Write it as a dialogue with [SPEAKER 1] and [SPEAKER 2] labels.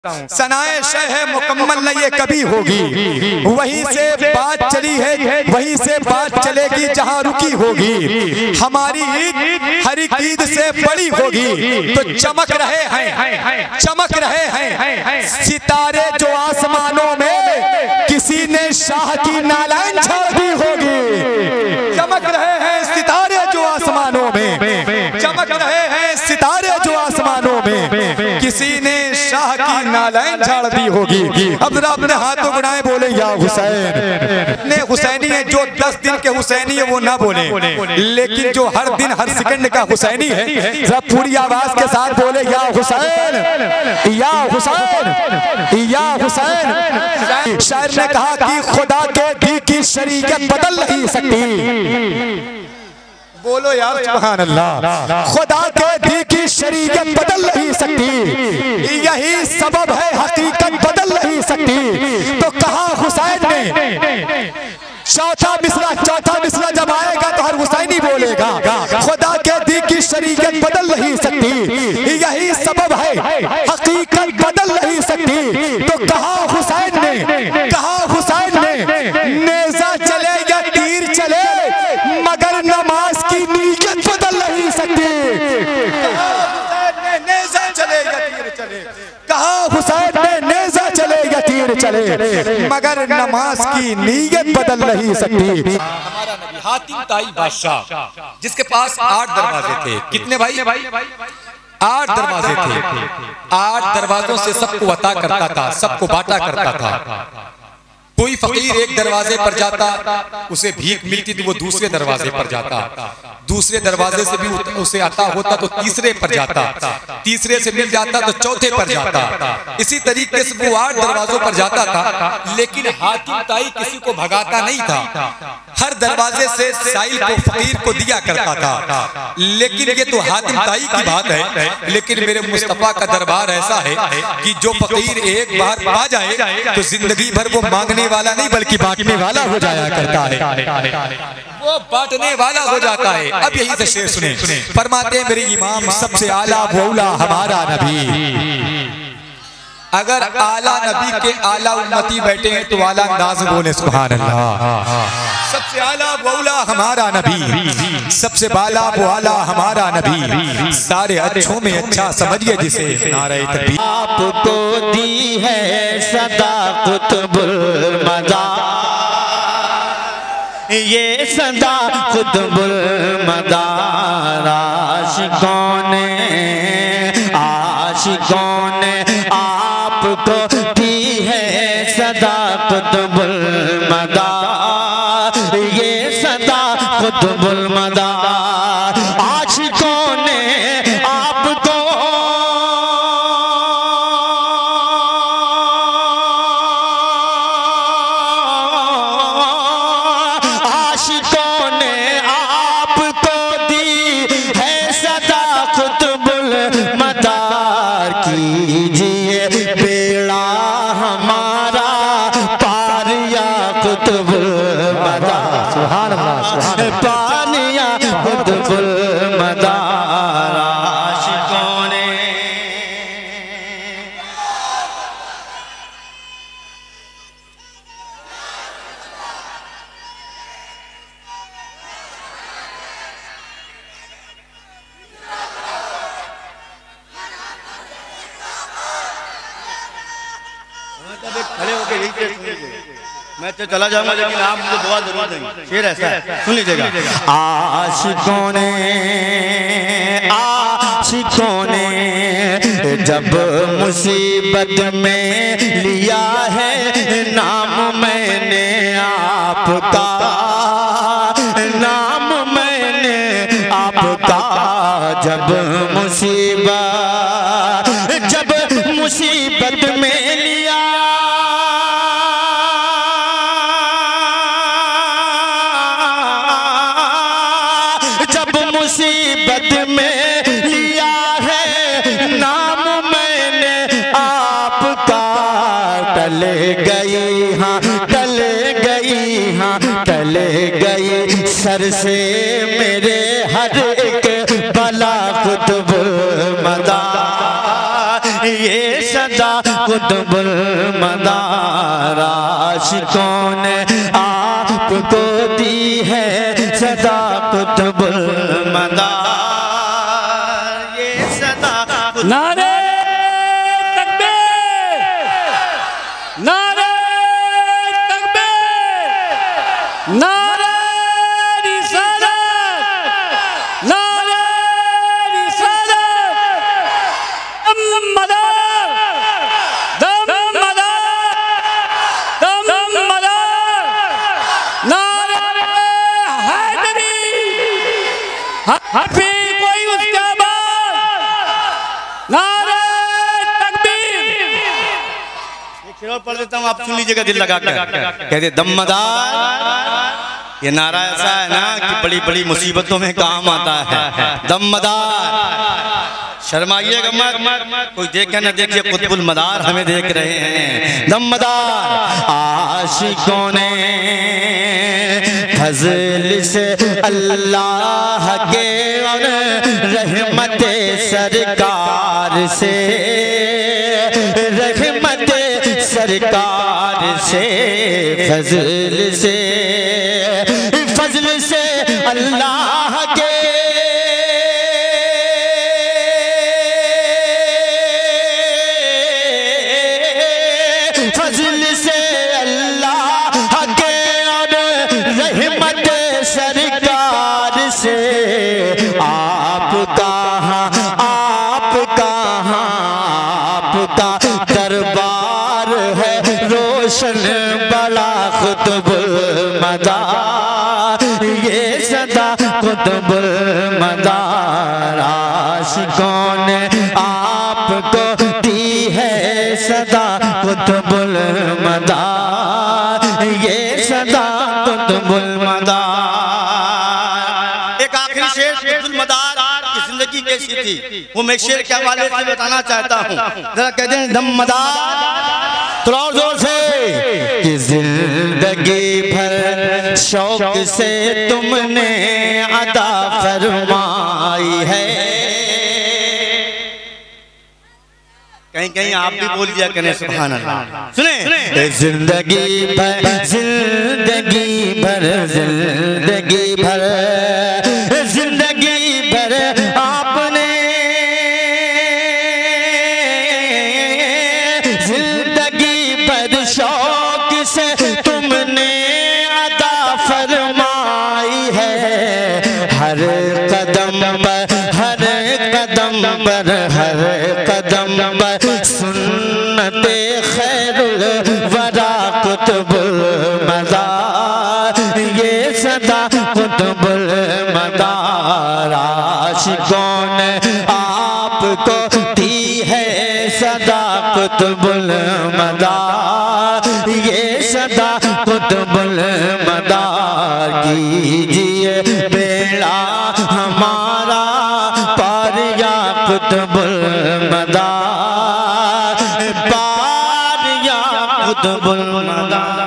[SPEAKER 1] सनाए शह मुकम्मल न ये कभी होगी, वहीं से बात चली है वहीं से बात चलेगी जहां रुकी होगी। हमारी ईद हर एक ईद से बड़ी होगी। तो चमक रहे हैं सितारे जो आसमानों में, किसी ने शाह की नालायन छाड़ दी होगी। चमक रहे हैं सितारे जो आसमानों में, चमक रहे हैं सितारे जो आसमानों में, किसी ने शाह की नालायन झाड़ दी होगी। अब जरा अपने हाथों बढ़ाएं, बोले या हुसैन। ने हुसैनी है जो 10 दिन के हुसैनी है वो ना बोले, लेकिन जो हर दिन हर सेकंड का हुसैनी है, जरा पूरी आवाज के साथ बोले या हुसैन, या हुसैन, या हुसैन। शायर ने कहा कि खुदा के दी की शरीयत बदल नहीं सकती। बोलो यार सुभान अल्लाह। खुदा के दी की शरीयत बदल नहीं सकती, यही सबब है हकीकत बदल नहीं सकती। तो कहा हुसैन ने चौथा मिसरा जब आएगा तो हर हुसैनी बोलेगा खुदा के दी की शरीयत बदल नहीं सकती, यही सबब है हकीकत बदल नहीं सकती। तो कहा हुसैन ने नेज़ा चले या तीर चले, मगर नमाज की नीयत बदल नहीं सकती। नेज़ा चले या तीर चले, कहा हुसैन ने नेज़ा चले या तीर चले, मगर नमाज की नीयत बदल नहीं सकती।
[SPEAKER 2] हमारा नबी हातिम ताई बादशाह, जिसके पास 8 दरवाजे थे। कितने भाई? 8 दरवाजे थे। 8 दरवाजों से सबको अता करता था, सबको बांटा करता था। कोई फकीर एक दरवाजे पर जाता, उसे भीख मिलती तो वो दूसरे दरवाजे पर जाता, दूसरे दरवाजे से भी उसे आता होता तो तीसरे पर जाता, तीसरे से मिल जाता तो चौथे पर जाता। इसी तरीके से वो 8 दरवाजों पर जाता था। लेकिन हातिम ताई किसी को भगाता नहीं था, हर दरवाजे से साइल को फकीर को दिया करता था। लेकिन ये तो हातिम ताई की बात है, लेकिन मेरे मुस्तफा का दरबार ऐसा है कि जो फकीर एक बार पा जाए तो जिंदगी भर वो मांगने वाला नहीं बल्कि बांटने वाला हो जाया करता है, वो बांटने वाला हो जाता है। अब यही से शेर सुने, फरमाते हैं मेरे इमाम सबसे आला मौला हमारा नबी। अगर आला नबी के आला उम्मती बैठे हैं तो आला अंदाज बोले सुभान अल्लाह। सबसे आला मौला हमारा नबी, सबसे बाला वो आला हमारा नबी, सारे अच्छों में अच्छा समझिए जिसे नारे तकबीर।
[SPEAKER 3] आपको दी है सदा कुतुबुल मदा, ये सदा कुतुबुल मदा। आशिकों ने आपको दी है सदा कुतुबुल मदा, ये सदा कुतुबुल मदा। आशिकों ने आपको दी है सदा कुतुबुल मदा। कीजिए बेड़ा हमारा पार या कुतुबुल मदा। सुभान अल्लाह। पार या कुतुबुल मदा। आशिकों ने
[SPEAKER 4] खड़े होकर यही शेर सुनिए। मैं तो चला जाऊंगा लेकिन आप मुझे दुआ जरूर देंगे। शेर ऐसा है, सुन लीजिएगा।
[SPEAKER 3] आशिकों ने जब मुसीबत में लिया है नाम, मैंने आपका नाम, मैंने आपका। जब मुसीबत में लिया, जब मुसीबत में लिया है नाम, मैंने आपका। टल गई हाँ टल गई, हाँ टल गई सर से मेरे हर एक बला कुतुबुल मदा। ये सदा कुतुबुल मदार आशिकों ने आपको दी है सदा कुतुबुल मदार। ये सदा
[SPEAKER 5] नारे तकबीर, नारे तकबीर, नारे रिसालत, नारे रिसालत, दम मदार, दम मदार, दम मदार, नारे हैदरी, हफी कोई उसका बाद, नारे तकबीर।
[SPEAKER 4] एक शेर और पढ़ देता हूँ, आप सुन लीजिएगा दिल लगा कर। कहते दमदार, ये नारा ऐसा है ना कि बड़ी बड़ी मुसीबतों में काम आता है। दमदार, शर्माइएगा मत, कोई देखे ना देखिए, कुतुबुल मदार हमें देख रहे हैं। दमदार
[SPEAKER 3] आशिकों ने फजल से अल्लाह के और रहमत सरकार से, रहमत सरकार से, फजल से, फजल से अल्लाह के फजल से अल्लाह के और रहमत सरकार से आपका दरबार है रोशन बड़ा कुतुबुल मदार। ये सदा कुतुबुल मदार आशिकों ने आपको दी है सदा कुतुबुल मदार। ये सदा कुतुबुल मदार।
[SPEAKER 4] एक आखिरी शेर कुतुबुल मदार की जिंदगी कैसी थी वो मैं शेर के हवाले से बताना चाहता हूँ। जरा कहते हैं दमदार,
[SPEAKER 3] थोड़ा और जोर से कि जिंदगी भर शौक से तुमने अदा फरमाई है।
[SPEAKER 4] कहीं कहीं आप भी बोल दिया करें सुभान अल्लाह। सुने
[SPEAKER 3] जिंदगी भर, जिंदगी भर, जिंदगी भर, जिंदगी भर आपने जिंदगी भर शौक से तुमने अदा फरमाई है। हर कदम पर, हर कदम पर, हर कदम पर सुन्नते खैरुल वरा कुतुबुल मदार। ये सदा कुतुबुल मदार आशिकों ने आपको दी है सदा कुतुबुल मदार। ये सदा कुतुबुल मदार। कीजिए बेड़ा हमारा पार या कुतुबुल मदार, पार या कुतुबुल मदार।